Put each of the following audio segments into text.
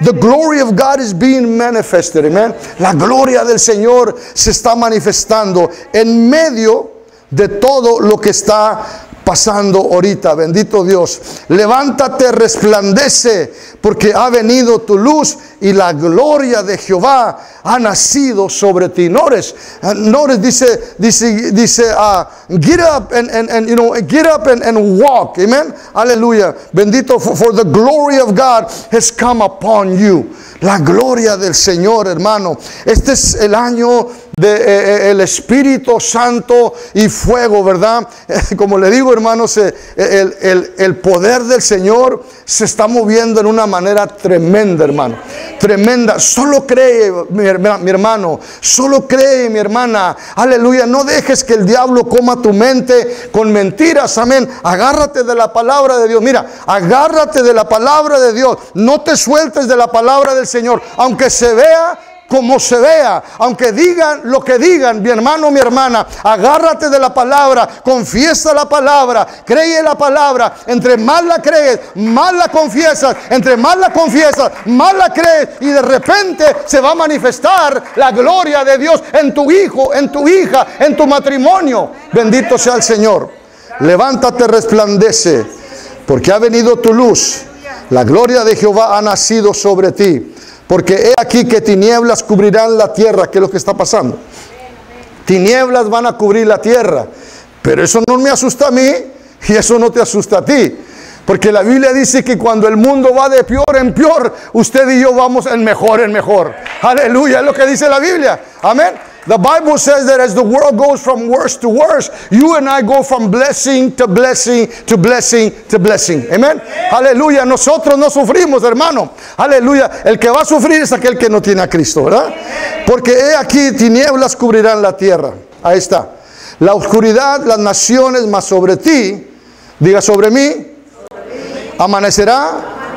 The glory of God is being manifested. Amen. La gloria del Señor se está manifestando en medio de todo lo que está pasando ahorita. Bendito Dios. Levántate, resplandece, porque ha venido tu luz y la gloria de Jehová ha nacido sobre ti. Notice dice, get up and get up and walk. Amen. Aleluya. Bendito, for the glory of God has come upon you. La gloria del Señor, hermano. Este es el año de el Espíritu Santo y fuego, ¿verdad? Como le digo, hermanos, el poder del Señor se está moviendo en una manera tremenda, hermano. Tremenda. Solo cree, mi hermano. Solo cree, mi hermana. Aleluya. No dejes que el diablo coma tu mente con mentiras. Amén. Agárrate de la palabra de Dios. Mira, agárrate de la palabra de Dios. No te sueltes de la palabra del Señor. Aunque se vea como se vea, aunque digan lo que digan, mi hermano, mi hermana, agárrate de la palabra, confiesa la palabra, cree la palabra. Entre más la crees, más la confiesas. Entre más la confiesas, más la crees, y de repente se va a manifestar la gloria de Dios en tu hijo, en tu hija, en tu matrimonio. Bendito sea el Señor. Levántate, resplandece, porque ha venido tu luz. La gloria de Jehová ha nacido sobre ti. Porque he aquí que tinieblas cubrirán la tierra. ¿Qué es lo que está pasando? Tinieblas van a cubrir la tierra. Pero eso no me asusta a mí y eso no te asusta a ti. Porque la Biblia dice que cuando el mundo va de peor en peor, usted y yo vamos en mejor en mejor. Aleluya, es lo que dice la Biblia. Amén. The Bible says that as the world goes from worse to worse, you and I go from blessing to blessing to blessing to blessing. Amen. Aleluya. Nosotros no sufrimos, hermano. Aleluya. El que va a sufrir es aquel que no tiene a Cristo, ¿verdad? Porque he aquí tinieblas cubrirán la tierra. Ahí está. La oscuridad, las naciones, mas sobre ti, diga sobre mí, amanecerá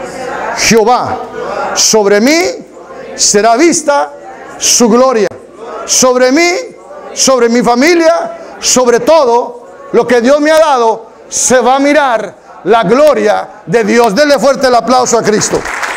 Jehová. Sobre mí será vista su gloria. Sobre mí, sobre mi familia, sobre todo lo que Dios me ha dado, se va a mirar la gloria de Dios. Denle fuerte el aplauso a Cristo.